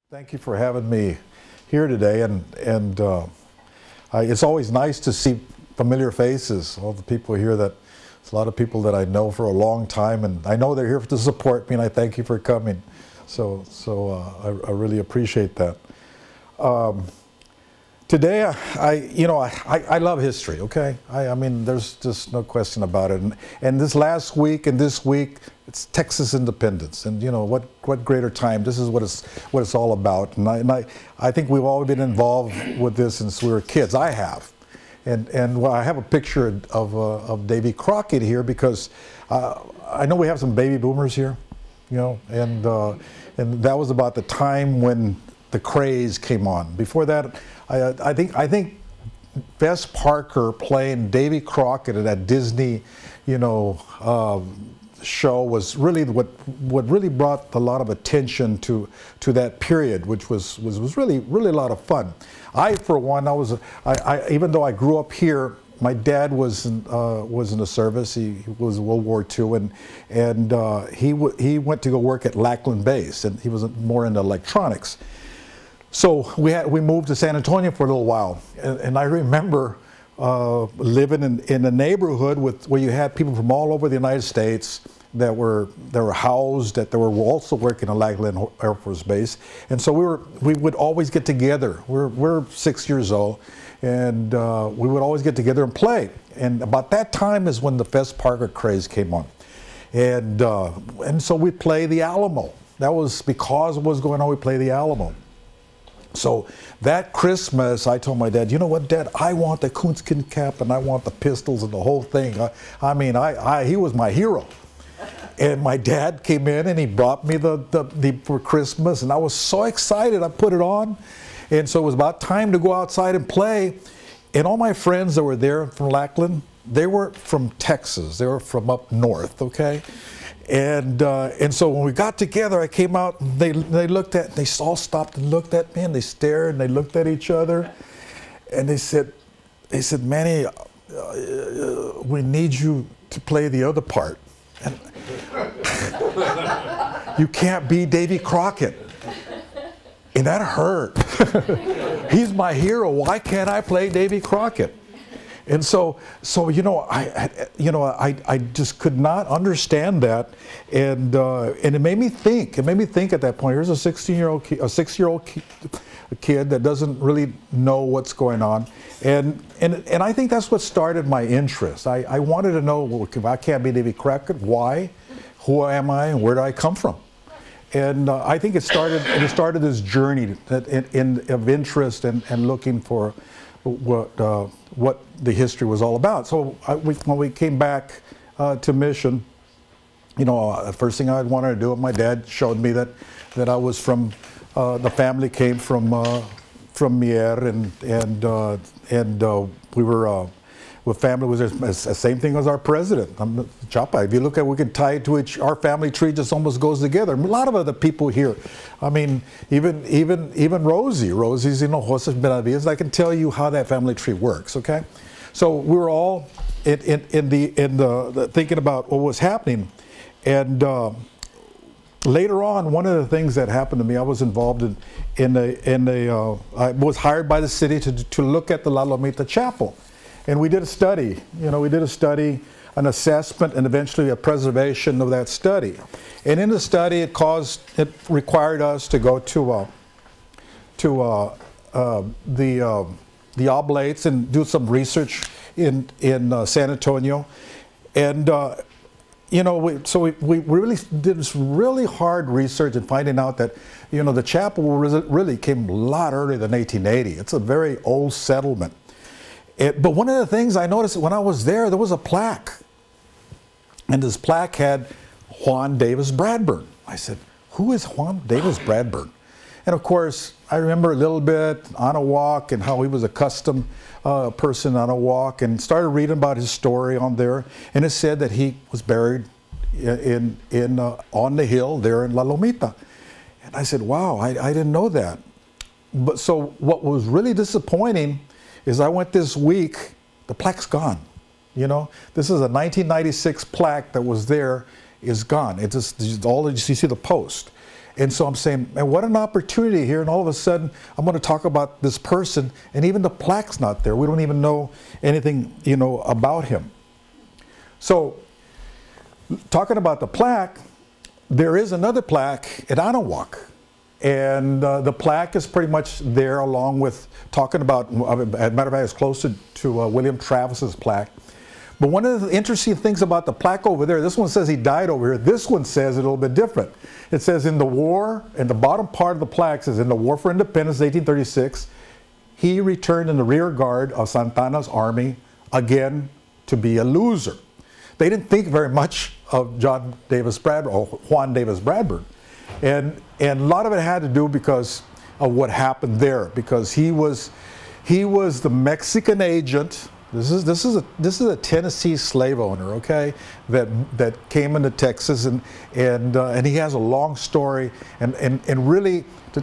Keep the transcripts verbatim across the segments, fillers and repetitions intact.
Thank you for having me here today, and and uh, I, it's always nice to see familiar faces. All the people here, that it's a lot of people that I know for a long time, and I know they're here to support me, and I thank you for coming. So so uh, I, I really appreciate that. Um, today, I, I you know I, I love history. Okay, I, I mean there's just no question about it. And and this last week and this week, it's Texas independence, and you know what what greater time? This is what it's what it's all about. And I and I, I think we've all been involved with this since we were kids. I have, and and well, I have a picture of uh, of Davy Crockett here because uh, I know we have some baby boomers here, you know, and uh, and that was about the time when the craze came on. Before that, I I think I think Fess Parker playing Davy Crockett at that Disney, you know. Uh, show was really what what really brought a lot of attention to to that period, which was was, was really really a lot of fun. I, for one, I was I, I even though I grew up here, my dad was in, uh, was in the service. He, he was in World War Two, and and uh, he w he went to go work at Lackland Base, and he was more into electronics. So we had we moved to San Antonio for a little while, and, and I remember Uh, living in, in a neighborhood with where you had people from all over the United States that were that were housed, that they were also working at Lackland Air Force Base, and so we were we would always get together. We're we're six years old, and uh, we would always get together and play. And about that time is when the Fess Parker craze came on, and uh, and so we'd play the Alamo. That was because of what was going on. We play the Alamo. So that Christmas, I told my dad, you know what, Dad, I want the coonskin cap and I want the pistols and the whole thing. I, I mean, I, I, he was my hero. And my dad came in and he brought me the, the, the for Christmas, and I was so excited. I put it on, and so it was about time to go outside and play. And all my friends that were there from Lackland, they were from Texas. They were from up north, okay? And uh, and so when we got together, I came out, and they they looked at, they all stopped and looked at me, and they stared and they looked at each other, and they said, they said, Manny, uh, uh, we need you to play the other part. And you can't be Davy Crockett. And that hurt. He's my hero. Why can't I play Davy Crockett? And so, so you know, I, you know, I, I just could not understand that, and uh, and it made me think. It made me think at that point. Here's a sixteen-year-old, a six-year-old kid that doesn't really know what's going on, and and and I think that's what started my interest. I, I wanted to know, well, if I can't be Davy Crockett, why? Who am I, and where do I come from? And uh, I think it started. It started this journey that in, in of interest and and looking for what uh, what the history was all about. So I, we, when we came back uh, to Mission, you know, uh, the first thing I wanted to do, my dad showed me that that I was from uh, the family came from uh, from Mier, and and uh, and uh, we were uh, with family was the same thing as our president, um, Chapa. If you look at, we can tie it to each. Our family tree just almost goes together. A lot of other people here. I mean, even even even Rosie, Rosie's in Ojos Benavides. I can tell you how that family tree works. Okay, so we were all in in, in the in the, the thinking about what was happening, and uh, later on, one of the things that happened to me, I was involved in in a in a. Uh, I was hired by the city to to look at the La Lomita Chapel. And we did a study, you know, we did a study, an assessment, and eventually a preservation of that study. And in the study, it caused, it required us to go to uh, to uh, uh, the uh, the Oblates and do some research in in uh, San Antonio, and uh, you know, we, so we, we really did this really hard research in finding out that, you know, the chapel really came a lot earlier than eighteen eighty. It's a very old settlement. It, but one of the things I noticed when I was there, there was a plaque. And this plaque had Juan Davis Bradburn. I said, who is Juan Davis Bradburn? And of course, I remember a little bit on a walk and how he was a custom uh, person on a walk, and started reading about his story on there. And it said that he was buried in, in, uh, on the hill there in La Lomita. And I said, wow, I, I didn't know that. But so what was really disappointing is I went this week, the plaque's gone. You know, this is a nineteen ninety-six plaque that was there, is gone. It's just all you see the post. And so I'm saying, man, what an opportunity here. And all of a sudden, I'm going to talk about this person, and even the plaque's not there. We don't even know anything, you know, about him. So, talking about the plaque, there is another plaque at Anahuac. And uh, the plaque is pretty much there along with talking about, as a matter of fact, it's close to, to uh, William Travis's plaque. But one of the interesting things about the plaque over there, this one says he died over here. This one says it a little bit different. It says in the war, in the bottom part of the plaque says, in the War for Independence, eighteen thirty-six, he returned in the rear guard of Santana's army, again, to be a loser. They didn't think very much of John Davis Bradburn, or Juan Davis Bradburn. And, and a lot of it had to do because of what happened there, because he was, he was the Mexican agent. This is, this is, a, this is a Tennessee slave owner, okay, that, that came into Texas, and, and, uh, and he has a long story, and, and, and really, to,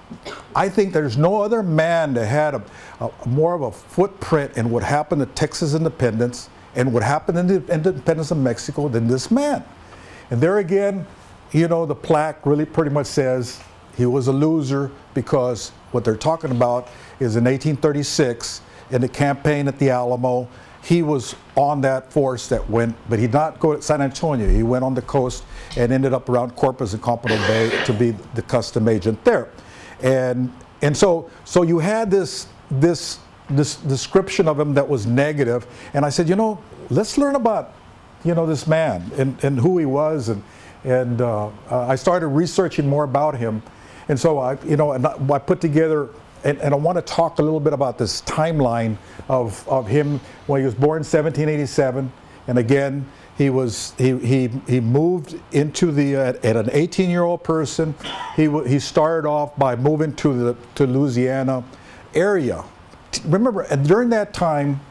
I think there's no other man that had a, a, more of a footprint in what happened to Texas independence and what happened in the independence of Mexico than this man. And there again, you know, the plaque really pretty much says he was a loser, because what they're talking about is in eighteen thirty-six, in the campaign at the Alamo, he was on that force that went, but he did not go to San Antonio. He went on the coast and ended up around Corpus and Pompano Bay to be the custom agent there. And and so so you had this this this description of him that was negative, and I said, you know, let's learn about, you know, this man and, and who he was, and and uh, uh, I started researching more about him, and so I you know and I put together. And, and I want to talk a little bit about this timeline of, of him when he was born in seventeen eighty-seven, and again he was he he, he moved into the uh, at an eighteen-year-old person. He he started off by moving to the to Louisiana area. Remember, and during that time,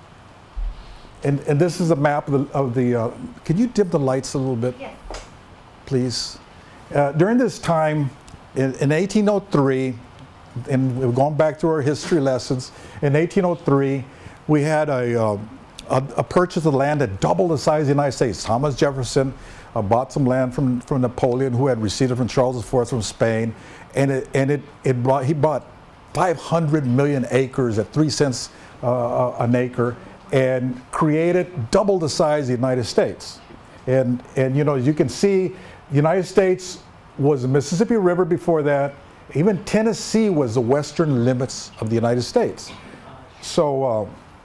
and and this is a map of the of the. Uh, can you dim the lights a little bit, yes, please? Uh, during this time, in, in eighteen oh three. And we've gone back through our history lessons. In eighteen oh three, we had a, uh, a, a purchase of land that doubled the size of the United States. Thomas Jefferson uh, bought some land from, from Napoleon, who had received it from Charles the Fourth from Spain, and it and it, it brought he bought five hundred million acres at three cents uh, an acre, and created double the size of the United States. And and you know, as you can see, the United States was the Mississippi River before that. Even Tennessee was the western limits of the United States. So, uh,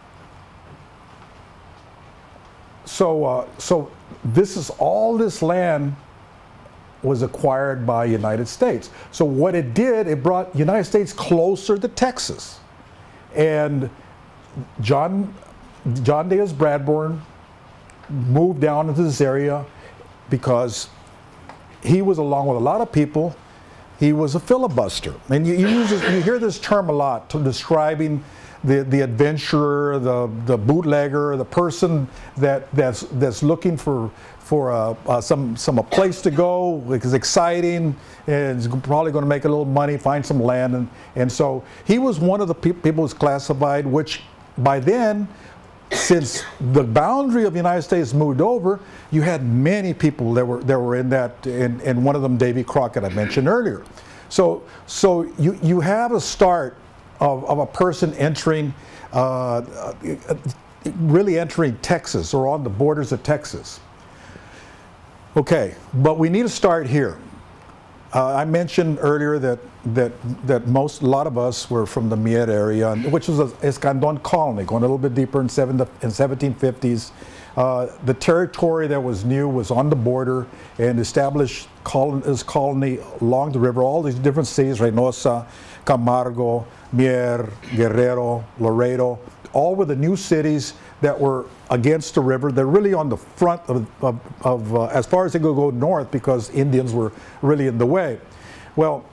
so, uh, so this is all this land was acquired by United States. So what it did, it brought United States closer to Texas. And John, John Davis Bradburn moved down into this area because he was, along with a lot of people, he was a filibuster. And you, you, use this, you hear this term a lot to describing the, the adventurer, the, the bootlegger, the person that, that's, that's looking for, for a, uh, some, some a place to go, it's exciting, and is probably going to make a little money, find some land. And, and so he was one of the pe people who's classified, which by then, since the boundary of the United States moved over, you had many people that were that were in that, and, and one of them, Davy Crockett, I mentioned earlier. So, so you you have a start of, of a person entering, uh, really entering Texas or on the borders of Texas. Okay, but we need to start here. Uh, I mentioned earlier that that that most a lot of us were from the Mier area, which was a Escandon colony, going a little bit deeper in, seven, in seventeen fifties. Uh, the territory that was new was on the border and established colon, colony along the river. All these different cities: Reynosa, Camargo, Mier, Guerrero, Laredo. All were the new cities that were against the river. They're really on the front of, of, of uh, as far as they could go north, because Indians were really in the way. Well,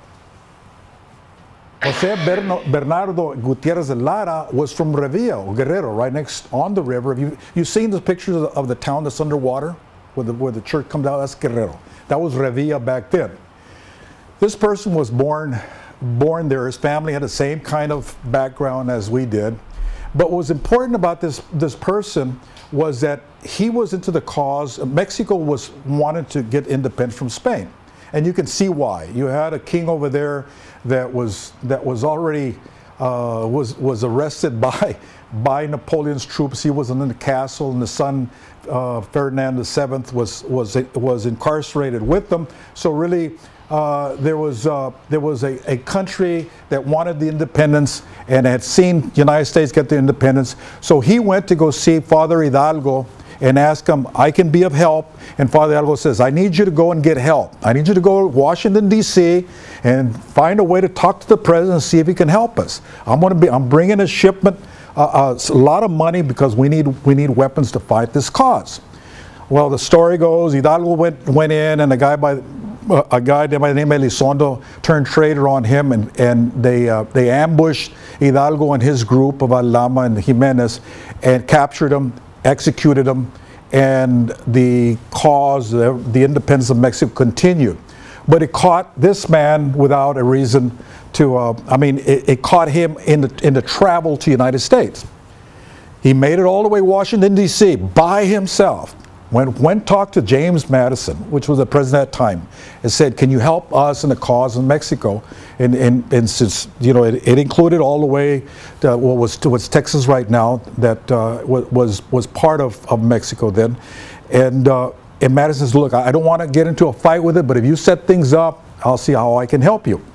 Jose Bernardo Gutierrez de Lara was from Revilla, Guerrero, right next on the river. Have you, you've seen the pictures of the, of the town that's underwater, where the, where the church comes out? That's Guerrero. That was Revilla back then. This person was born, born there. His family had the same kind of background as we did. But what was important about this, this person was that he was into the cause. Mexico was wanted to get independence from Spain. and you can see why. You had a king over there that was that was already uh, was was arrested by by Napoleon's troops. He was in the castle, and the son uh, Ferdinand the Seventh was was was incarcerated with them. So really, uh, there was uh, there was a, a country that wanted the independence and had seen the United States get the independence. So he went to go see Father Hidalgo and ask him, I can be of help. And Father Hidalgo says, I need you to go and get help. I need you to go to Washington, D C and find a way to talk to the president and see if he can help us. I'm going to be, I'm bringing a shipment, uh, uh, a lot of money because we need, we need weapons to fight this cause. Well, the story goes, Hidalgo went, went in, and a guy by, uh, a guy by the name of Elizondo turned traitor on him, and, and they, uh, they ambushed Hidalgo and his group of Aldama and Jimenez and captured him, executed him, and the cause, the, the independence of Mexico continued. But it caught this man without a reason to, uh, I mean, it, it caught him in the, in the travel to the United States. He made it all the way to Washington, D C by himself. Went, went talked to James Madison, which was the president at that time, and said, can you help us in the cause of Mexico? And, and, and since, you know, it, it included all the way to what was to what's Texas right now, that uh, was, was part of, of Mexico then. And, uh, and Madison says, look, I don't want to get into a fight with it, but if you set things up, I'll see how I can help you.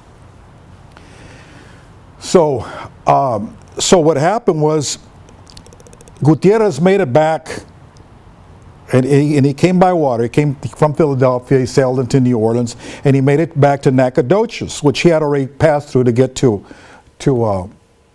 So, um, so what happened was Gutierrez made it back. And he, and he came by water. He came from Philadelphia, he sailed into New Orleans, and he made it back to Nacogdoches, which he had already passed through to get to to uh,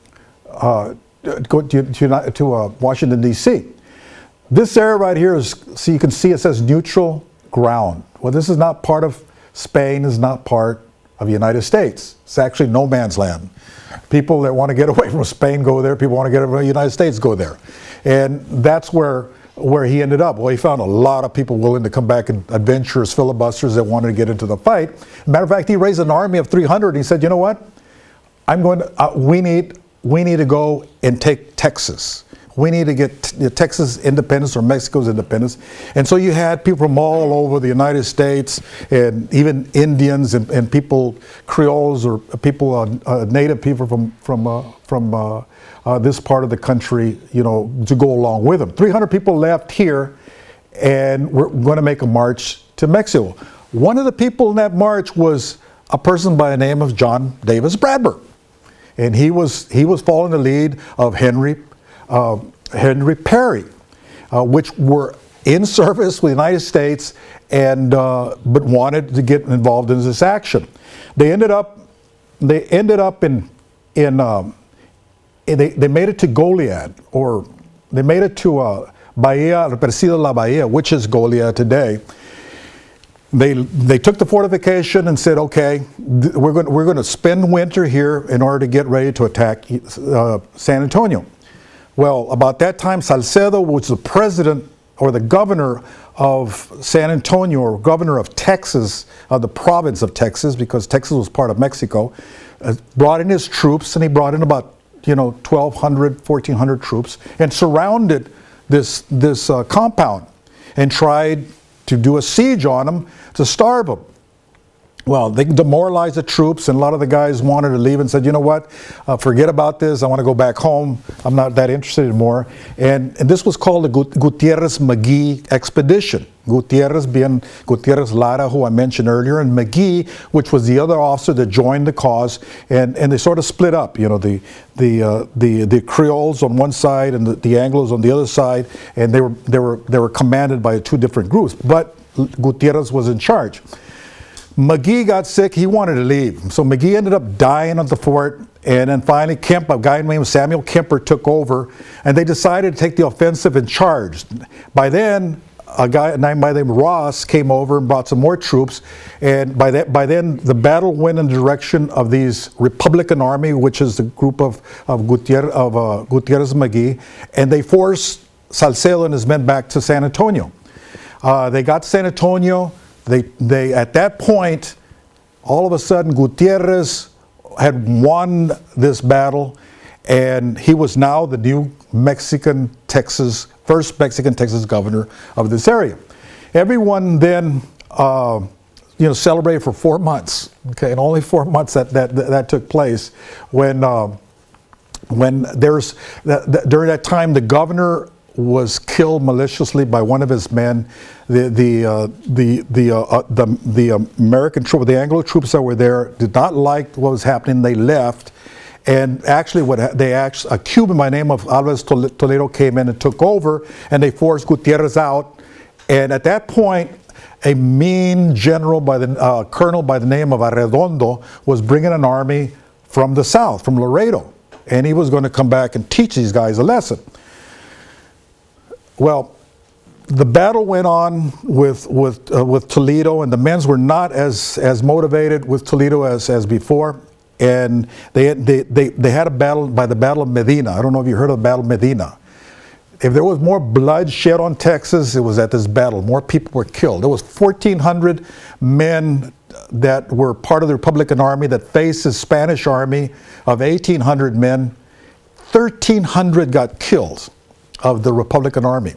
uh, go to, to, to uh, Washington, D C This area right here is, so you can see it says neutral ground. Well, this is not part of Spain, is not part of the United States. It's actually no man's land. People that want to get away from Spain go there, people want to get away from the United States go there. And that's where where he ended up. Well, he found a lot of people willing to come back, and adventurers, filibusters that wanted to get into the fight. Matter of fact, he raised an army of three hundred. And he said, you know what? I'm going to, uh, we need, we need to go and take Texas. We need to get t Texas independence, or Mexico's independence. And so you had people from all over the United States, and even Indians and, and people, Creoles, or people, uh, uh, native people from, from, uh, from uh, Uh, this part of the country, you know, to go along with them. three hundred people left here, and we're going to make a march to Mexico. One of the people in that march was a person by the name of John Davis Bradford, and he was he was following the lead of Henry uh, Henry Perry, uh, which were in service with the United States, and uh, but wanted to get involved in this action. They ended up they ended up in in. Um, They, they made it to Goliad, or they made it to uh, Bahia, Presidio de la Bahia, which is Goliad today. They, they took the fortification and said, okay, we're going, we're going to spend winter here in order to get ready to attack uh, San Antonio. Well, about that time, Salcedo, which was the president or the governor of San Antonio, or governor of Texas, of the province of Texas, because Texas was part of Mexico, uh, brought in his troops, and he brought in about you know, twelve hundred, fourteen hundred troops, and surrounded this, this uh, compound and tried to do a siege on them to starve them. Well, they demoralized the troops, and a lot of the guys wanted to leave and said, you know what, uh, forget about this, I want to go back home, I'm not that interested anymore. And, and this was called the Gutierrez-McGee expedition. Gutierrez being Gutierrez Lara, who I mentioned earlier, and McGee, which was the other officer that joined the cause, and, and they sort of split up, you know, the, the, uh, the, the Creoles on one side and the, the Anglos on the other side, and they were, they, were, they were commanded by two different groups, but Gutierrez was in charge. McGee got sick, he wanted to leave. So McGee ended up dying at the fort, and then finally Kemp, a guy named Samuel Kemper, took over, and they decided to take the offensive and charged. By then, a guy named by the name Ross came over and brought some more troops, and by that by then the battle went in the direction of these Republican Army, which is the group of, of, Gutierrez, of uh, Gutierrez McGee, and they forced Salcedo and his men back to San Antonio. Uh, they got to San Antonio. They, they, at that point, all of a sudden, Gutierrez had won this battle, and he was now the new Mexican Texas, first Mexican Texas governor of this area. Everyone then, uh, you know, celebrated for four months. Okay, and only four months that that that, that took place when um, when there's that, that, during that time the governor was killed maliciously by one of his men. The the uh, the the uh, uh, the the American troops, the Anglo troops that were there, did not like what was happening. They left, and actually, what they actually a Cuban by the name of Alvarez Toledo came in and took over, and they forced Gutierrez out. And at that point, a mean general by the uh, colonel by the name of Arredondo was bringing an army from the south, from Laredo, and he was going to come back and teach these guys a lesson. Well, the battle went on with with uh, with Toledo, and the men's were not as as motivated with Toledo as as before, and they they they they had a battle by the Battle of Medina. I don't know if you heard of the Battle of Medina. If there was more blood shed on Texas, it was at this battle. More people were killed. There was fourteen hundred men that were part of the Republican Army that faced the Spanish army of eighteen hundred men. thirteen hundred got killed of the Republican Army.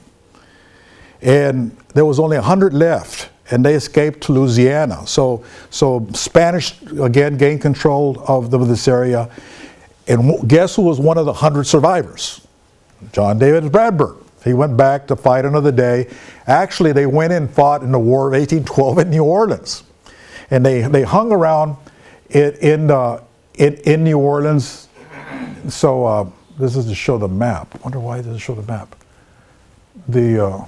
And there was only one hundred left, and they escaped to Louisiana. So, so Spanish, again, gained control of, the, of this area. And guess who was one of the one hundred survivors? John Davis Bradburn. He went back to fight another day. Actually, they went in and fought in the War of eighteen twelve in New Orleans. And they, they hung around in, in, uh, in, in New Orleans. So uh, this is to show the map. I wonder why it doesn't show the map. The, uh,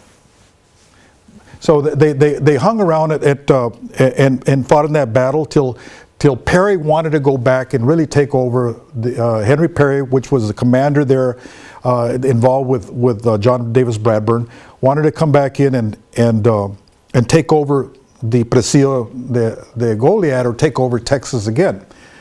so they, they, they hung around at, at, uh, and, and fought in that battle till till Perry wanted to go back and really take over. The, uh, Henry Perry, which was the commander there, uh, involved with with uh, John Davis Bradburn, wanted to come back in and and uh, and take over the Presidio de, de Goliad, or take over Texas again.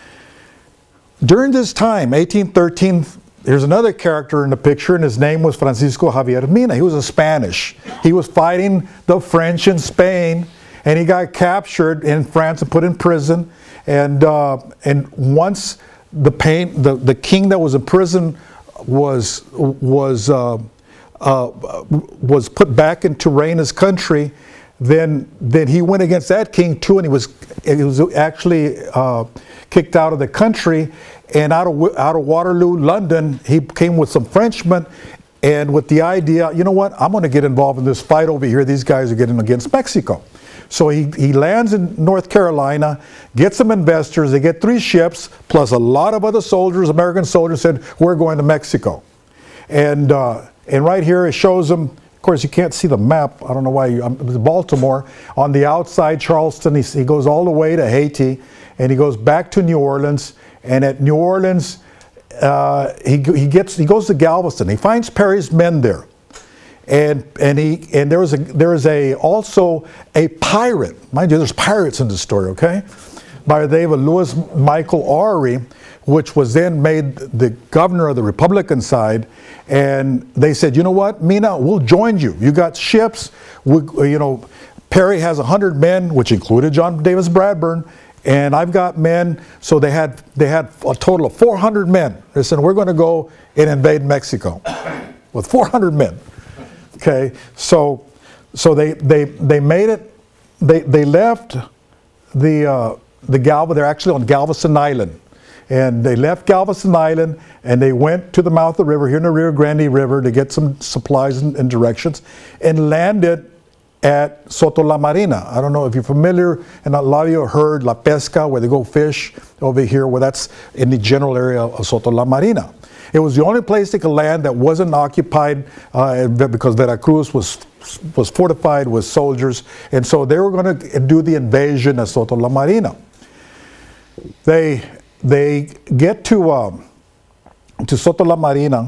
During this time, eighteen thirteen, there's another character in the picture, and his name was Francisco Javier Mina. He was a Spanish. He was fighting the French in Spain, and he got captured in France and put in prison. And uh, and once the pain, the the king that was in prison was was uh, uh, was put back into reign his country, then then he went against that king too, and he was he was actually uh, kicked out of the country. And out of out of Waterloo, London, he came with some Frenchmen, and with the idea, you know what, I'm going to get involved in this fight over here. These guys are getting against Mexico. So he, he lands in North Carolina, gets some investors, they get three ships, plus a lot of other soldiers, American soldiers, said, we're going to Mexico. And, uh, and right here it shows them, of course you can't see the map, I don't know why, you, um, Baltimore. On the outside, Charleston, he, he goes all the way to Haiti, and he goes back to New Orleans, and at New Orleans, uh, he, he, gets, he goes to Galveston. He finds Perry's men there. And and he and there was a there is a also a pirate, mind you, there's pirates in the story, okay, by the name of Louis Michael Aury, which was then made the governor of the Republican side. And they said, you know what, Mina, we'll join you. You got ships. We, you know, Perry has a hundred men, which included John Davis Bradburn, and I've got men. So they had they had a total of four hundred men. They said, we're going to go and invade Mexico with four hundred men. Okay, so so they they they made it. They they left the uh, the Galva. They're actually on Galveston Island, and they left Galveston Island and they went to the mouth of the river here in the Rio Grande River to get some supplies and, and directions, and landed at Soto La Marina. I don't know if you're familiar, and a lot of you heard La Pesca, where they go fish over here. Well, that's in the general area of Soto La Marina. It was the only place they could land that wasn't occupied uh, because Veracruz was was fortified with soldiers, and so they were going to do the invasion of Soto La Marina. They they get to um, to Soto La Marina,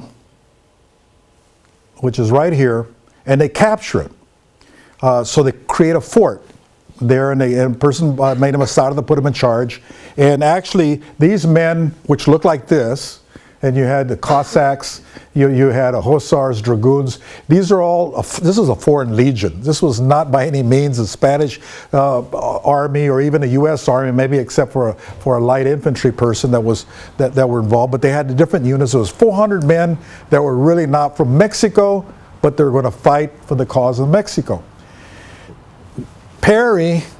which is right here, and they capture it. Uh, so they create a fort there, and, they, and a person uh, made him a Sada to put him in charge. And actually, these men, which look like this, and you had the Cossacks, you, you had a Hussars, Dragoons. These are all, a, this is a foreign legion. This was not by any means a Spanish uh, army or even a U S army, maybe except for a, for a light infantry person that was that, that were involved. But they had the different units. It was four hundred men that were really not from Mexico, but they were going to fight for the cause of Mexico. Perry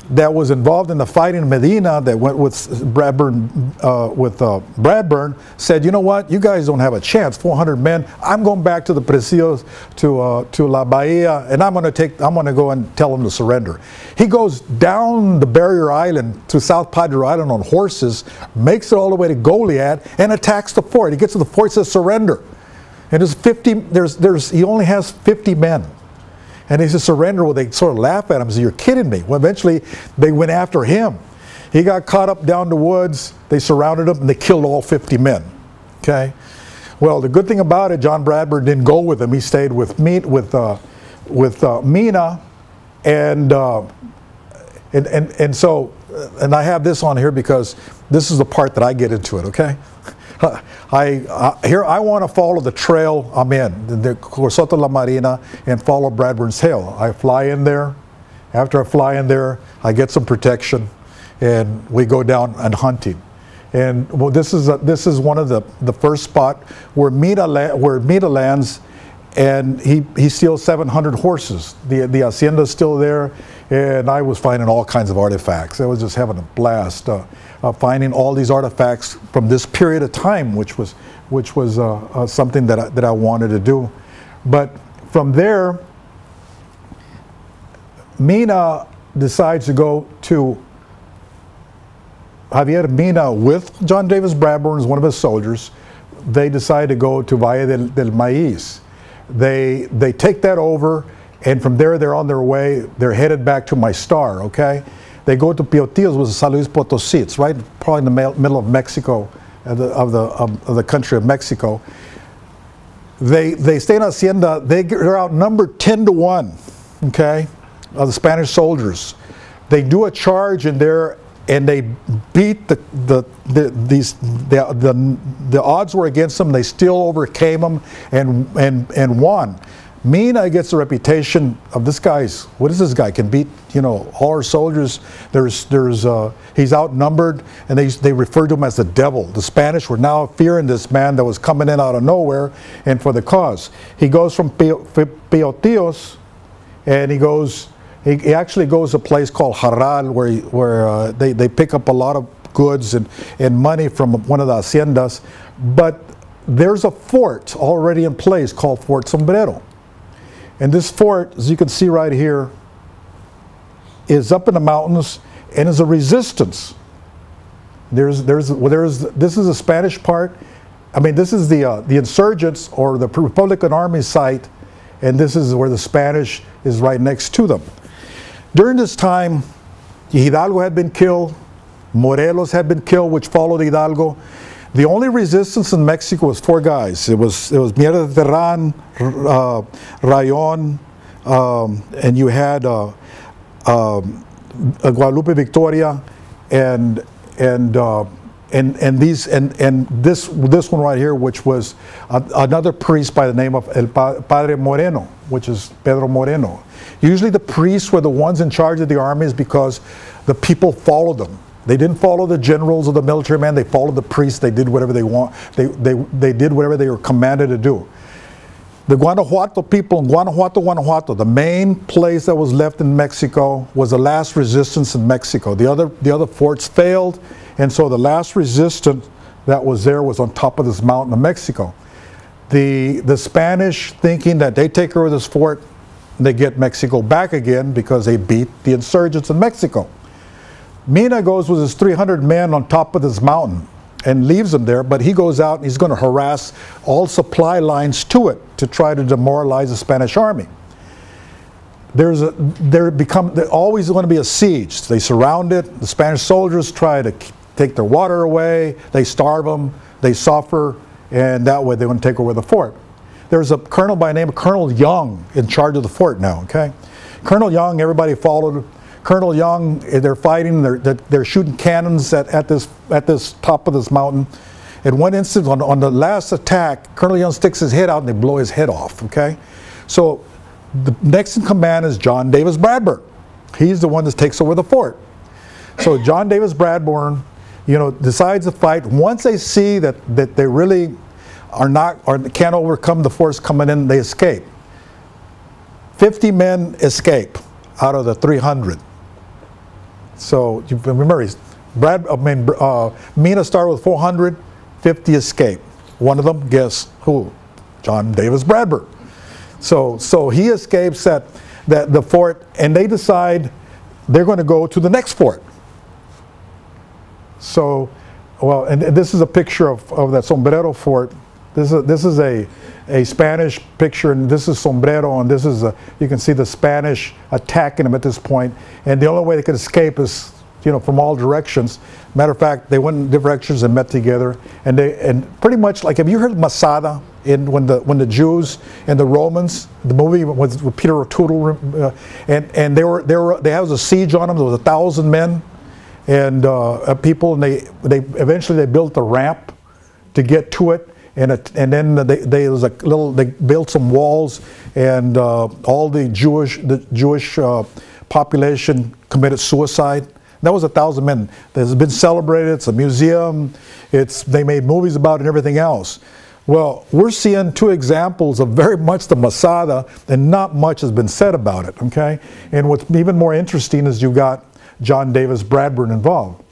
that was involved in the fight in Medina that went with Bradburn, uh, with uh, Bradburn said, you know what, you guys don't have a chance, four hundred men. I'm going back to the Presidios, to uh, to La Bahia, and I'm going to take, I'm going to go and tell them to surrender. He goes down the barrier island to South Padre Island on horses, makes it all the way to Goliad, and attacks the fort. He gets to the fort, says surrender, and there's fifty. There's there's he only has fifty men. And he says, surrender. Well, they sort of laugh at him and say, you're kidding me. Well, eventually, they went after him. He got caught up down the woods. They surrounded him, and they killed all fifty men. Okay? Well, the good thing about it, John Bradburn didn't go with him. He stayed with me, with, uh, with uh, Mina. And, uh, and, and, and so, and I have this on here because this is the part that I get into it, okay? I, uh, here I want to follow the trail I'm in, the, the Corsoto La Marina, and follow Bradburn's Hill. I fly in there. After I fly in there, I get some protection, and we go down and hunting. And well, this is a, this is one of the the first spot where Mina la where Mina lands, and he he steals seven hundred horses. The the hacienda is still there, and I was finding all kinds of artifacts. I was just having a blast. Uh, Uh, finding all these artifacts from this period of time, which was, which was uh, uh, something that I, that I wanted to do. But from there, Mina decides to go to Javier Mina with John Davis Bradburn as one of his soldiers. They decide to go to Valle del, del Maíz. They, they take that over, and from there they're on their way. They're headed back to My Star, okay? They go to Piotillos, which is San Luis Potosí. It's right probably in the middle of Mexico, of the, of the, of, of the country of Mexico. They, they stay in Hacienda. They, they're outnumbered ten to one, okay, of the Spanish soldiers. They do a charge in there, and they beat the, the, the, these, the, the, the odds were against them. They still overcame them and, and, and won. Mina gets a reputation of this guy's, what is this guy, can beat, you know, all our soldiers. There's, there's, uh, he's outnumbered, and they, they refer to him as the devil. The Spanish were now fearing this man that was coming in out of nowhere and for the cause. He goes from Piotillos, and he goes, he, he actually goes to a place called Jarral, where, he, where uh, they, they pick up a lot of goods and, and money from one of the haciendas. But there's a fort already in place called Fort Sombrero. And this fort, as you can see right here, is up in the mountains and is a resistance. There's, there's, well, there's, this is the Spanish part. I mean, this is the, uh, the insurgents or the Republican Army site, and this is where the Spanish is right next to them. During this time, Hidalgo had been killed, Morelos had been killed, which followed Hidalgo. The only resistance in Mexico was four guys. It was it was Mierda de Terran, uh, Rayon, um, and you had uh, um, Guadalupe Victoria, and and uh, and and these and and this this one right here, which was a, another priest by the name of El Padre Moreno, which is Pedro Moreno. Usually, the priests were the ones in charge of the armies because the people followed them. They didn't follow the generals or the military men. They followed the priests. They did whatever they want. They, they, they did whatever they were commanded to do. The Guanajuato people in Guanajuato, Guanajuato, the main place that was left in Mexico was the last resistance in Mexico. The other, the other forts failed, and so the last resistance that was there was on top of this mountain of Mexico. The, the Spanish, thinking that they take over this fort, they get Mexico back again because they beat the insurgents in Mexico. Mina goes with his three hundred men on top of this mountain and leaves them there, but he goes out and he's going to harass all supply lines to it to try to demoralize the Spanish army. There's a, there become, there's always going to be a siege. They surround it. The Spanish soldiers try to take their water away. They starve them. They suffer, and that way they want to take over the fort. There's a colonel by the name of Colonel Young in charge of the fort now, okay? Colonel Young, everybody followed. Colonel Young, they're fighting, they're, they're shooting cannons at, at, this, at this top of this mountain. In one instance, on, on the last attack, Colonel Young sticks his head out and they blow his head off, okay? So the next in command is John Davis Bradburn. He's the one that takes over the fort. So John Davis Bradburn, you know, decides to fight. Once they see that, that they really are not, or can't overcome the force coming in, they escape. fifty men escape out of the three hundred. So you remember, Brad, I mean, uh, Mina started with four hundred fifty escape. One of them, guess who? John Davis Bradburn. So, so he escapes that, that the fort, and they decide they're going to go to the next fort. So, well, and this is a picture of, of that Sombrero fort. This is a, this is a a Spanish picture, and this is Sombrero, and this is a, you can see the Spanish attacking them at this point, and the only way they could escape is, you know, from all directions. Matter of fact, they went in different directions and met together, and they and pretty much like, have you heard of Masada in when the when the Jews and the Romans, the movie with, with Peter O'Toole, uh, and and they were they were they had a siege on them. There was a thousand men and uh, people, and they they eventually they built a ramp to get to it. And, it, and then they, they, there was a little, they built some walls, and uh, all the Jewish, the Jewish uh, population committed suicide. That was a thousand men. It's been celebrated. It's a museum. It's, they made movies about it and everything else. Well, we're seeing two examples of very much the Masada, and not much has been said about it, okay? And what's even more interesting is you've got John Davis Bradburn involved.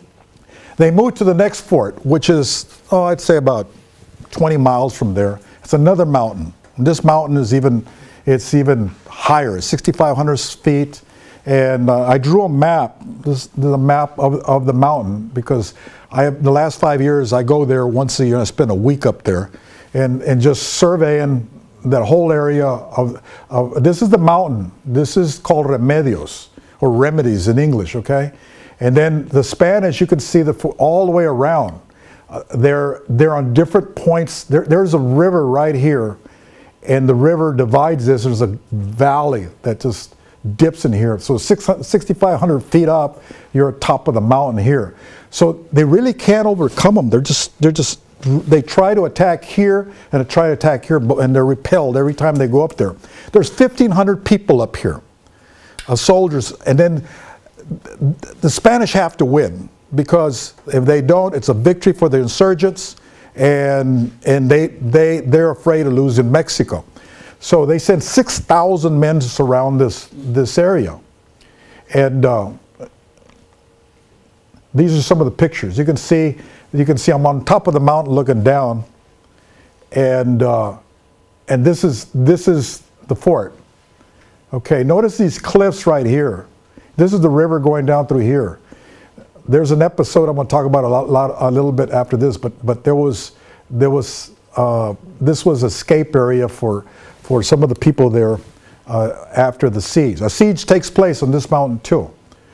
They moved to the next fort, which is, oh, I'd say about twenty miles from there. It's another mountain. And this mountain is even, it's even higher, sixty-five hundred feet. And uh, I drew a map, this, this is a map of, of the mountain, because I have, the last five years I go there once a year, and I spend a week up there, and, and just surveying that whole area of, of, this is the mountain. This is called Remedios, or remedies in English, okay? And then the Spanish, you can see the, all the way around. Uh, they're, they're on different points. There, there's a river right here, and the river divides this. There's a valley that just dips in here. So sixty-five hundred feet up, you're at top of the mountain here. So they really can't overcome them. They're just, they're just, they try to attack here and try to attack here, and they're repelled every time they go up there. There's fifteen hundred people up here, uh, soldiers, and then the Spanish have to win. Because if they don't, it's a victory for the insurgents, and and they they they're afraid of losing Mexico. So they sent six thousand men to surround this this area, and uh, these are some of the pictures. You can see you can see I'm on top of the mountain looking down, and uh, and this is this is the fort. Okay, notice these cliffs right here. This is the river going down through here. There's an episode I'm going to talk about a lot, lot, a little bit after this, but but there was there was uh, this was escape area for for some of the people there uh, after the siege. A siege takes place on this mountain too.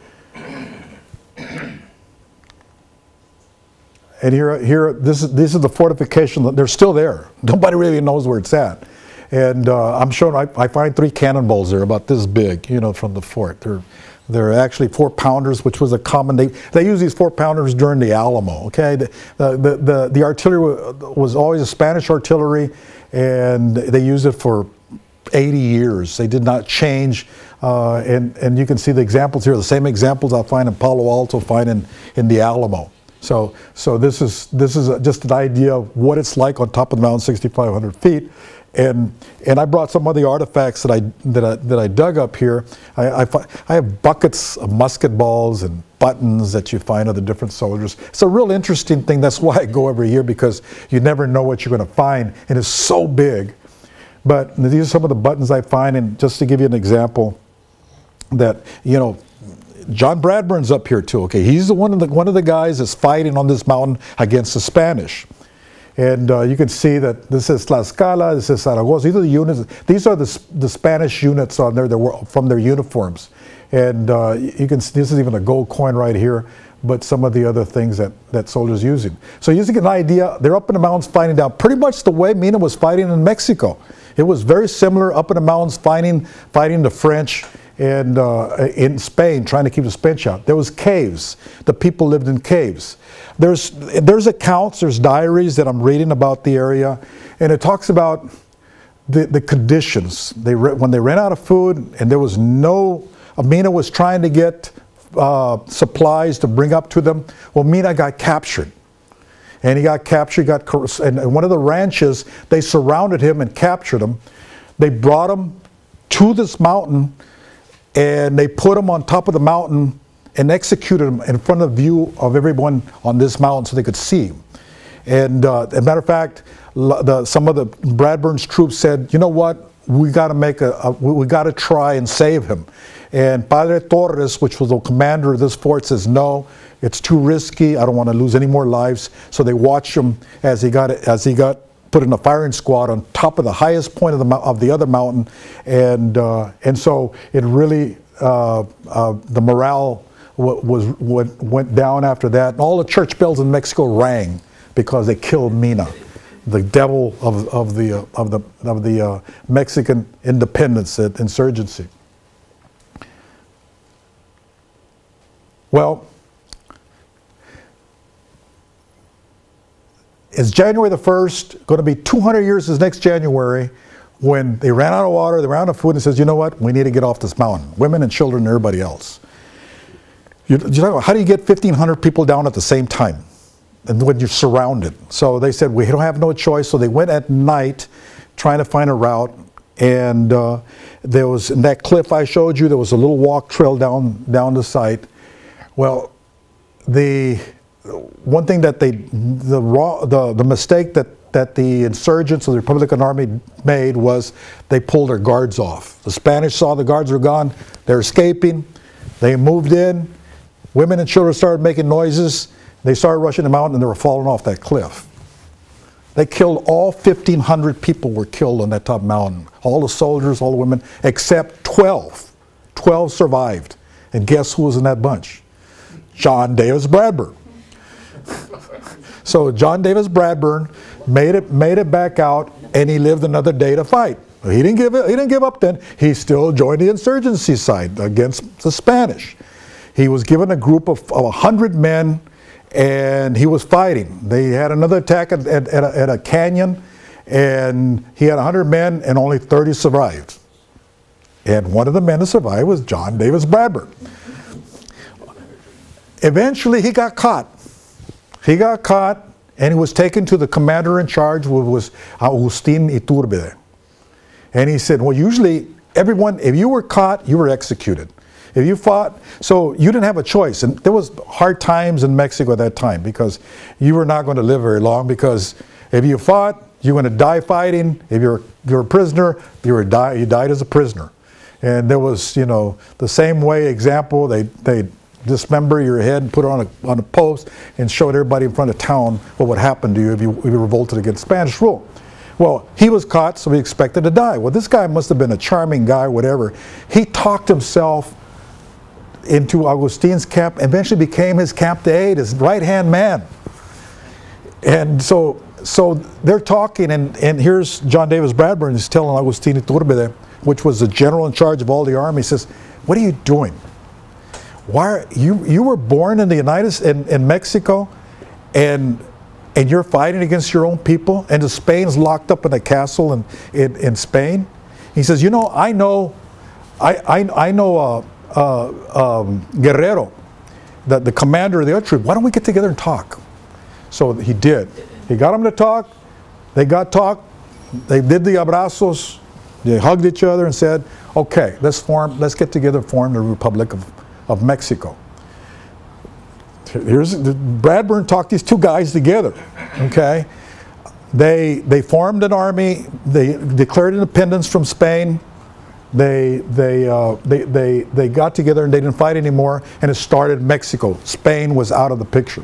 And here here this is this is the fortification. They're still there. Nobody really knows where it's at. And uh, I'm showing I, I find three cannonballs there about this big, you know, from the fort. They're They're actually four pounders, which was a common, they, they used these four pounders during the Alamo, okay? The, the, the, the artillery was always a Spanish artillery, and they used it for eighty years. They did not change, uh, and, and you can see the examples here, the same examples I'll find in Palo Alto, find in, in the Alamo. So, so this is, this is a, just an idea of what it's like on top of the mountain, sixty-five hundred feet. And and I brought some of the artifacts that I that I, that I dug up here. I, I, I have buckets of musket balls and buttons that you find of the different soldiers. It's a real interesting thing. That's why I go every year, because you never know what you're going to find, and it's so big. But these are some of the buttons I find, and just to give you an example, that you know, John Bradburn's up here too. Okay, he's the one of the one of the guys that's fighting on this mountain against the Spanish. And uh, you can see that this is Tlaxcala, this is Zaragoza. These are the units. These are the, the Spanish units on there that were from their uniforms. And uh, you can see, this is even a gold coin right here, but some of the other things that, that soldiers using. So using an idea, they're up in the mountains fighting down, pretty much the way Mina was fighting in Mexico. It was very similar, up in the mountains fighting, fighting the French, and uh, in Spain, trying to keep the Spanish out. There was caves. The people lived in caves. There's, there's accounts, there's diaries that I'm reading about the area, and it talks about the, the conditions. They when they ran out of food, and there was no, Mina was trying to get uh, supplies to bring up to them. Well, Mina got captured. And he got captured, got, and one of the ranches, they surrounded him and captured him. They brought him to this mountain, and they put him on top of the mountain, and executed him in front of the view of everyone on this mountain so they could see him. And uh, as a matter of fact, the, some of the Bradburn's troops said, you know what, we got to make a, a we, we got to try and save him. And Padre Torres, which was the commander of this fort, says, no, it's too risky. I don't want to lose any more lives. So they watched him as he got as he got put in a firing squad on top of the highest point of the of the other mountain, and uh, and so it really uh, uh, the morale was went, went down after that. And all the church bells in Mexico rang because they killed Mina, the devil of of the uh, of the of the uh, Mexican independence, uh, insurgency. Well, it's January the first, going to be two hundred years this next January, when they ran out of water, they ran out of food, and says, you know what, we need to get off this mountain, women and children and everybody else. You, you know, how do you get fifteen hundred people down at the same time and when you're surrounded? So they said, we don't have no choice, so they went at night trying to find a route, and uh, there was, in that cliff I showed you, there was a little walk trail down, down the site. Well, the one thing that they, the raw, the, the mistake that, that the insurgents of the Republican Army made was they pulled their guards off. The Spanish saw the guards were gone, they're escaping, they moved in, women and children started making noises, they started rushing the mountain and they were falling off that cliff. They killed all fifteen hundred people were killed on that top mountain. All the soldiers, all the women, except twelve. twelve survived. And guess who was in that bunch? John Davis Bradburn. So John Davis Bradburn made it made it back out, and he lived another day to fight. He didn't give it, he didn't give up then. He still joined the insurgency side against the Spanish. He was given a group of a hundred men, and he was fighting. They had another attack at, at, at, a, at a canyon, and he had a hundred men, and only thirty survived. And one of the men that survived was John Davis Bradburn. Eventually, he got caught. He got caught, and he was taken to the commander in charge, who was Agustin Iturbide. And he said, well, usually, everyone, if you were caught, you were executed. If you fought, so you didn't have a choice. And there was hard times in Mexico at that time, because you were not going to live very long, because if you fought, you were going to die fighting. If you're, you're a prisoner, you, were die, you died as a prisoner. And there was, you know, the same way, example, they, they dismember your head and put it on a, on a post and showed everybody in front of town what would happen to you if you, if you revolted against Spanish rule. Well, he was caught, so he expected to die. Well, this guy must have been a charming guy, whatever. He talked himself into Agustin's camp, eventually became his camp de aide, his right-hand man. And so, so they're talking, and, and here's John Davis Bradburn is telling Agustin Iturbide, which was the general in charge of all the army, he says, what are you doing? Why are, you, you were born in the United in, in Mexico, and and you're fighting against your own people, and the Spain's locked up in a castle in, in, in Spain? He says, you know, I know, I, I, I know uh, uh, um, Guerrero, the, the commander of the other troop. Why don't we get together and talk? So he did. He got them to talk. They got talk. They did the abrazos. They hugged each other and said, okay, let's form, let's get together and form the Republic of, of Mexico. Here's, Bradburn talked these two guys together, okay? They, they formed an army, they declared independence from Spain, they, they, uh, they, they, they got together and they didn't fight anymore, and it started Mexico. Spain was out of the picture.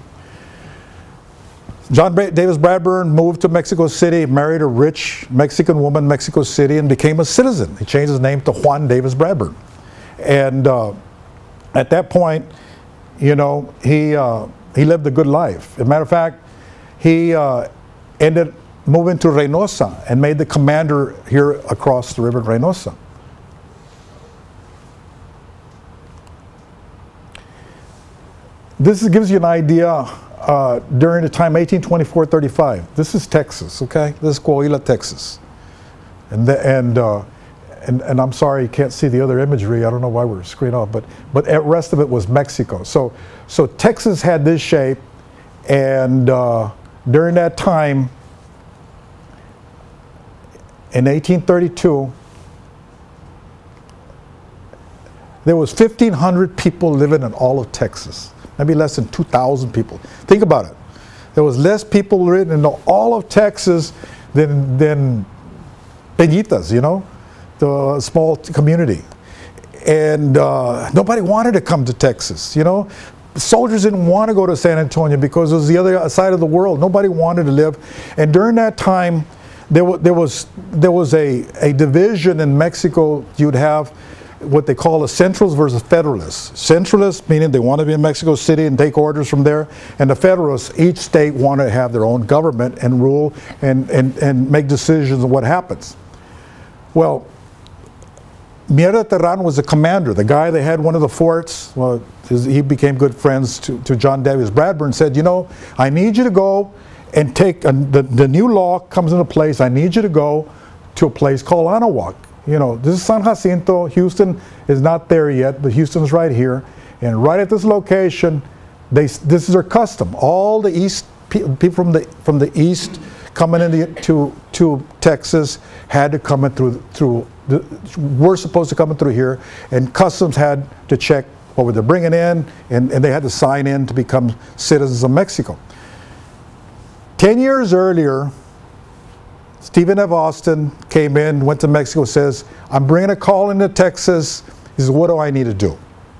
John Davis Bradburn moved to Mexico City, married a rich Mexican woman in Mexico City, and became a citizen. He changed his name to Juan Davis Bradburn. And uh, at that point, you know, he, uh, he lived a good life. As a matter of fact, he uh, ended moving to Reynosa and made the commander here across the river Reynosa. This gives you an idea uh, during the time eighteen twenty-four thirty-five. This is Texas, okay? This is Coahuila, Texas. And, the, and uh, And, and I'm sorry you can't see the other imagery. I don't know why we're screened off, but but the rest of it was Mexico. So so Texas had this shape, and uh, during that time, in eighteen thirty-two, there was fifteen hundred people living in all of Texas. Maybe less than two thousand people. Think about it. There was less people living in all of Texas than, than Peñitas, you know, the small community. And uh, nobody wanted to come to Texas, you know. Soldiers didn't want to go to San Antonio because it was the other side of the world. Nobody wanted to live. And during that time, there, there was, there was a, a division in Mexico. You'd have what they call a Centralists versus Federalists. Centralists, meaning they want to be in Mexico City and take orders from there. And the Federalists, each state wanted to have their own government and rule and, and, and make decisions on what happens. Well, Mier de Terán was the commander, the guy that had one of the forts. Well, he became good friends to, to John Davis Bradburn, said, you know, I need you to go and take, uh, the, the new law comes into place, I need you to go to a place called Anahuac. You know, this is San Jacinto, Houston is not there yet, but Houston's right here. And right at this location, they, this is their custom. All the east, people from the, from the east coming into to, to Texas had to come in through, through the, we're supposed to come in through here, and customs had to check what were they bringing in, and, and they had to sign in to become citizens of Mexico. Ten years earlier, Stephen F. Austin came in, went to Mexico, says, I'm bringing a call into Texas. He says, what do I need to do?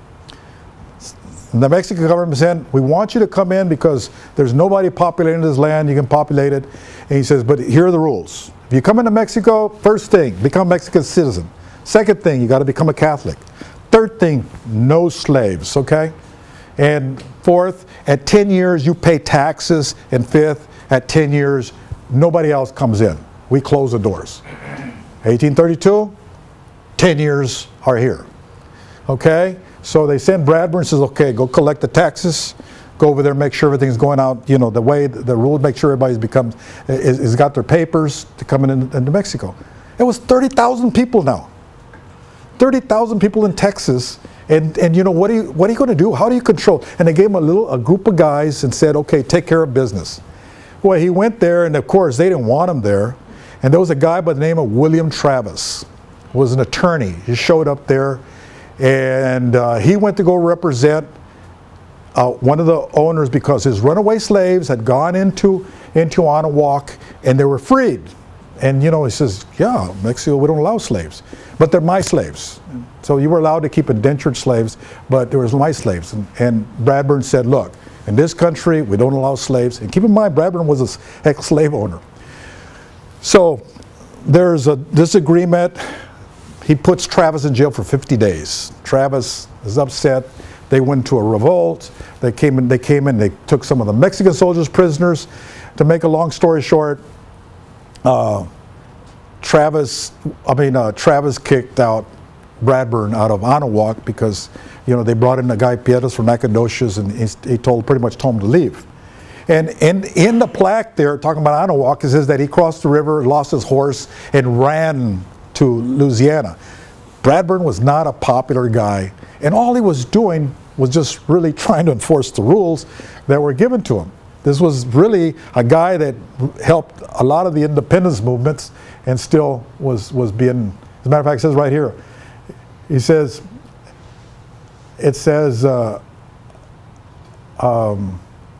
And the Mexican government said, we want you to come in because there's nobody populating this land, you can populate it. And he says, but here are the rules. If you come into Mexico, first thing, become a Mexican citizen. Second thing, you got to become a Catholic. Third thing, no slaves, okay? And fourth, at ten years, you pay taxes. And fifth, at ten years, nobody else comes in. We close the doors. eighteen thirty-two, ten years are here, okay? So they send Bradburn and says, okay, go collect the taxes, go over there, make sure everything's going out, you know, the way, the, the rule, make sure everybody's becomes, is, is got their papers to come in into Mexico. It was thirty thousand people now. thirty thousand people in Texas, and, and you know, what are you, what are you going to do? How do you control? And they gave him a little, a group of guys and said, okay, take care of business. Well, he went there, and of course, they didn't want him there. And there was a guy by the name of William Travis, who was an attorney. He showed up there, and uh, he went to go represent uh, one of the owners because his runaway slaves had gone into, into Anahuac, and they were freed. And you know, he says, yeah, Mexico, we don't allow slaves, but they're my slaves. So you were allowed to keep indentured slaves, but there was my slaves. And, and Bradburn said, look, in this country, we don't allow slaves. And keep in mind, Bradburn was an ex-slave owner. So there's a disagreement. He puts Travis in jail for fifty days. Travis is upset. They went into a revolt. They came in, they came in, they took some of the Mexican soldiers prisoners. To make a long story short, uh, Travis, I mean, uh, Travis kicked out Bradburn out of Anahuac because, you know, they brought in a guy, Piedras from Nacogdoches, and he, he told, pretty much told him to leave. And in, in the plaque there, talking about Anahuac, it says that he crossed the river, lost his horse, and ran to Louisiana. Bradburn was not a popular guy, and all he was doing was just really trying to enforce the rules that were given to him. This was really a guy that helped a lot of the independence movements and still was, was being, as a matter of fact, it says right here, he says, it says, uh, um,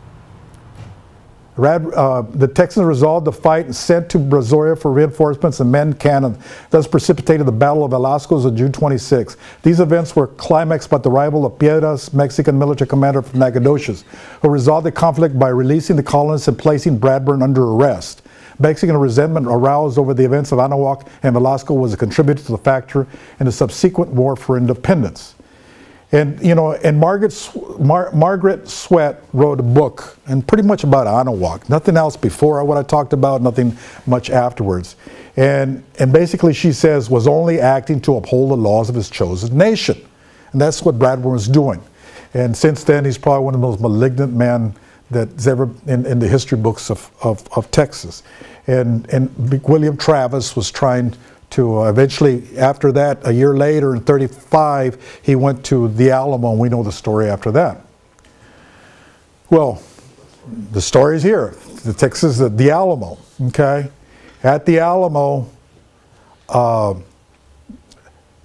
Rad, uh, the Texans resolved to fight and sent to Brazoria for reinforcements and men cannon, thus precipitated the Battle of Velasco's on June twenty-sixth. These events were climaxed by the arrival of Piedras, Mexican military commander from Nacogdoches, who resolved the conflict by releasing the colonists and placing Bradburn under arrest. Mexican resentment aroused over the events of Anahuac and Velasco was a contributor to the factor in the subsequent war for independence. And, you know, and Margaret, Mar Margaret Sweat wrote a book, and pretty much about Anahuac. Nothing else before what I talked about, nothing much afterwards. And, and basically she says was only acting to uphold the laws of his chosen nation. And that's what Bradburn was doing. And since then, he's probably one of the most malignant men that's ever in, in the history books of, of, of Texas. And, and William Travis was trying to uh, eventually, after that, a year later in thirty-five, he went to the Alamo, and we know the story after that. Well, the story's here. The Texas, the, the Alamo, okay? At the Alamo, uh,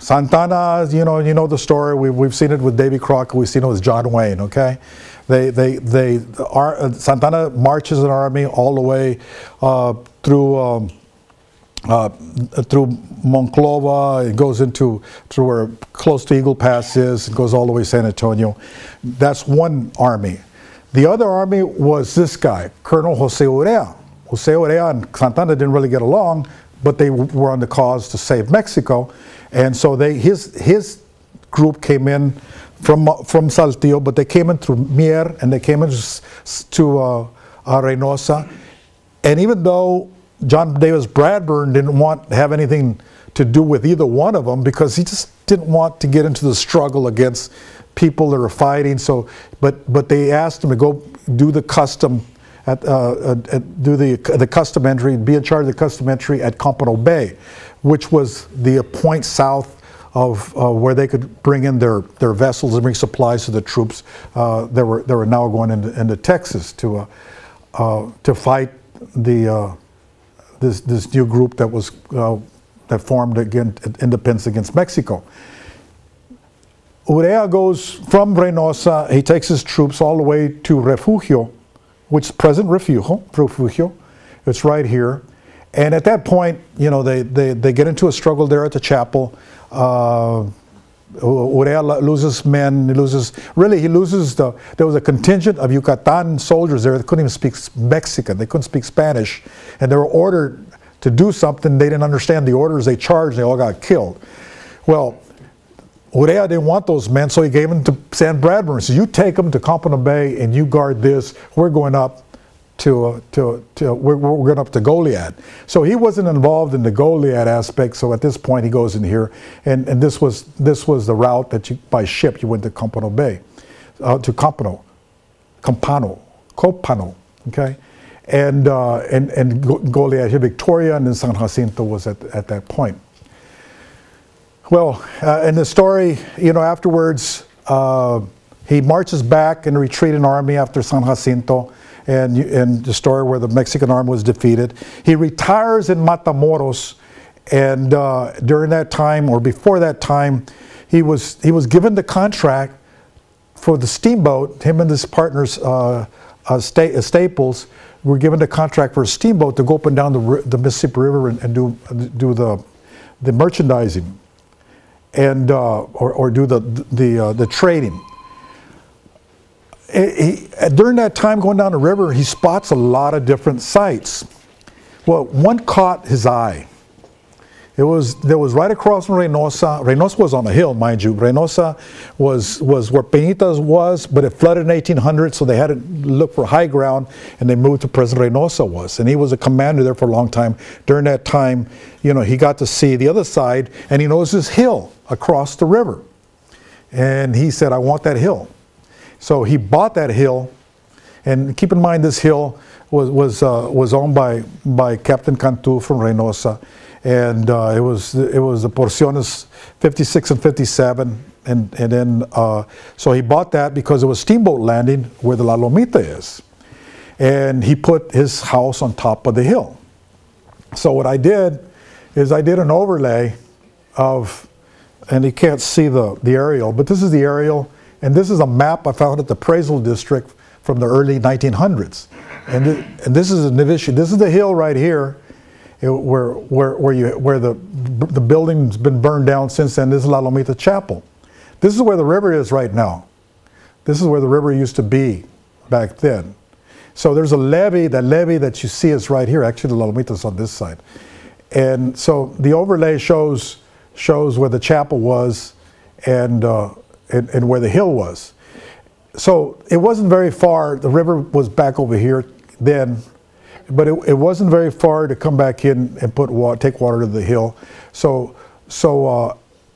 Santana, you know, you know the story. We, we've seen it with Davy Crockett. We've seen it with John Wayne. Okay, they, they, they. Our, uh, Santana marches an army all the way uh, through um, uh, through Monclova. It goes into through where close to Eagle Pass is. It goes all the way to San Antonio. That's one army. The other army was this guy, Colonel Jose Urrea. Jose Urrea and Santana didn't really get along, but they were on the cause to save Mexico. And so they, his, his group came in from, from Saltillo, but they came in through Mier, and they came in to uh, uh, Reynosa. And even though John Davis Bradburn didn't want to have anything to do with either one of them, because he just didn't want to get into the struggle against people that were fighting. So, but, but they asked him to go do the custom, at, uh, at, do the, the custom entry, be in charge of the custom entry at Compano Bay, which was the point south of uh, where they could bring in their, their vessels and bring supplies to the troops uh, that were that were now going into, into Texas to uh, uh, to fight the uh, this this new group that was uh, that formed against independence against Mexico. Urrea goes from Reynosa. He takes his troops all the way to Refugio, which is present Refugio. Refugio, it's right here. And at that point, you know, they, they, they get into a struggle there at the chapel. Uh, Urrea loses men, he loses, really he loses, the, there was a contingent of Yucatan soldiers there that couldn't even speak Mexican, they couldn't speak Spanish, and they were ordered to do something, they didn't understand the orders, they charged, they all got killed. Well, Urrea didn't want those men, so he gave them to San Bradburn. So you take them to Compano Bay and you guard this, we're going up to, uh, to, to we're, we're going up to Goliad. So he wasn't involved in the Goliad aspect, so at this point he goes in here, and, and this was this was the route that you, by ship, you went to Compano Bay, uh, to Compano, Compano, Copano, okay? And, uh, and, and Goliad, here Victoria, and then San Jacinto was at, at that point. Well, uh, in the story, you know, afterwards, uh, he marches back and retreat an army after San Jacinto, and, and the story where the Mexican army was defeated. He retires in Matamoros, and uh, during that time, or before that time, he was, he was given the contract for the steamboat. Him and his partners, uh, uh, Sta uh, Staples, were given the contract for a steamboat to go up and down the, the Mississippi River and, and do, do the, the merchandising, and uh, or, or do the, the, uh, the trading. He, during that time going down the river, he spots a lot of different sites. Well, one caught his eye. It was, there was right across from Reynosa. Reynosa was on a hill, mind you. Reynosa was, was where Peñitas was, but it flooded in eighteen hundred, so they had to look for high ground, and they moved to President Reynosa was. And he was a commander there for a long time. During that time, you know, he got to see the other side, and he knows this hill across the river. And he said, I want that hill. So he bought that hill, and keep in mind this hill was, was, uh, was owned by, by Captain Cantu from Reynosa. And uh, it was it was the Porciones fifty-six and fifty-seven, and and then uh, so he bought that because it was steamboat landing where the La Lomita is, and he put his house on top of the hill. So what I did is I did an overlay of, and you can't see the the aerial, but this is the aerial, and this is a map I found at the appraisal district from the early nineteen hundreds, and th and this is a Nevishi. This is the hill right here. It, where where where you where the the building's been burned down since then. This is La Lomita Chapel. This is where the river is right now. This is where the river used to be back then. So there's a levee. That levee that you see is right here. Actually, the La Lomita's on this side. And so the overlay shows shows where the chapel was, and uh, and, and where the hill was. So it wasn't very far. The river was back over here then. But it, it wasn't very far to come back in and put water, take water to the hill. So, so uh,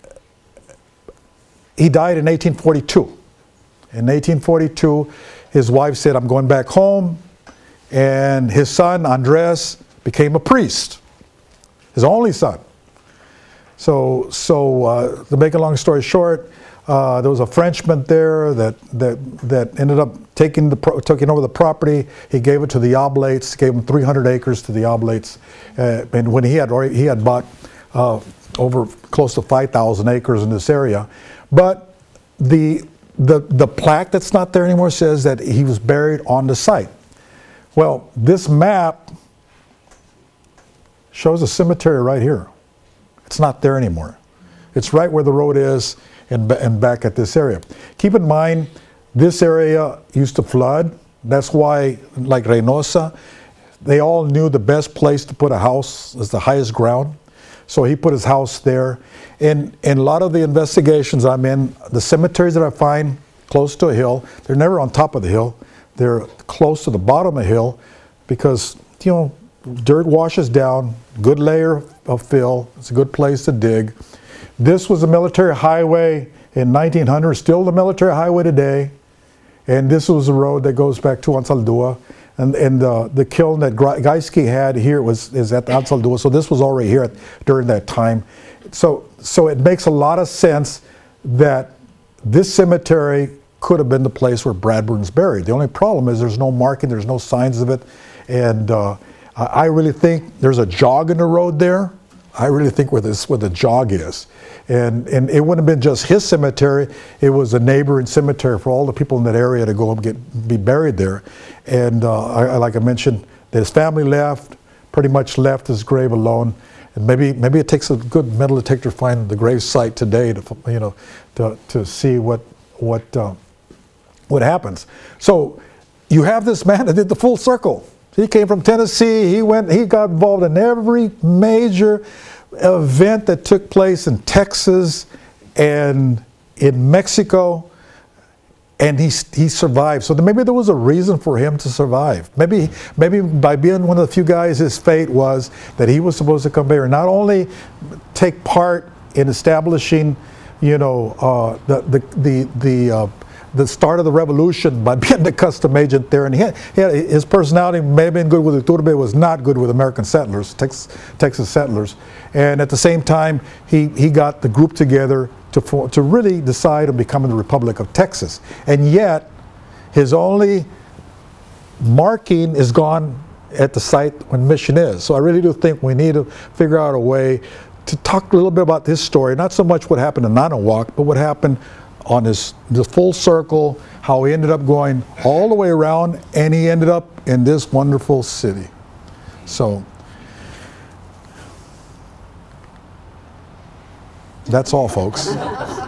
he died in eighteen forty-two. In eighteen forty-two, his wife said, "I'm going back home," and his son Andres became a priest, his only son. So, so uh, to make a long story short, uh, there was a Frenchman there that that that ended up taking the pro taking over the property. He gave it to the Oblates. Gave him three hundred acres to the Oblates, uh, and when he had already, he had bought uh, over close to five thousand acres in this area. But the, the, the plaque that's not there anymore says that he was buried on the site. Well, this map shows a cemetery right here. It's not there anymore. It's right where the road is and, and back at this area. Keep in mind, this area used to flood. That's why, like Reynosa, they all knew the best place to put a house is the highest ground. So he put his house there. And in a lot of the investigations I'm in, the cemeteries that I find close to a hill, they're never on top of the hill. They're close to the bottom of the hill because, you know, dirt washes down, good layer of fill. It's a good place to dig. This was a military highway in nineteen hundred, still the military highway today. And this was a road that goes back to Ansaldúa. And, and uh, the kiln that Geiske had here was is at Ansaldúa, so this was already here at, during that time. So, so it makes a lot of sense that this cemetery could have been the place where Bradburn's buried. The only problem is there's no marking, there's no signs of it, and uh, I really think there's a jog in the road there. I really think where this where the jog is, and and it wouldn't have been just his cemetery. It was a neighboring cemetery for all the people in that area to go and get be buried there. And uh, I, like I mentioned, his family left, pretty much left his grave alone. And maybe maybe it takes a good metal detector to find the grave site today to you know to to see what what uh, what happens. So you have this man that did the full circle. He came from Tennessee. He went. He got involved in every major event that took place in Texas and in Mexico, and he he survived. So maybe there was a reason for him to survive. Maybe maybe by being one of the few guys, his fate was that he was supposed to come here and not only take part in establishing, you know, uh, the the the the. Uh, the start of the revolution by being the custom agent there, and he had, he had, his personality may have been good with Iturbe, was not good with American settlers, Tex, Texas settlers, and at the same time he, he got the group together to, for, to really decide on becoming the Republic of Texas, and yet his only marking is gone at the site when Mission is. So I really do think we need to figure out a way to talk a little bit about this story, not so much what happened in Nanohuac, but what happened on his the full circle, how he ended up going all the way around, and he ended up in this wonderful city. So that's all, folks.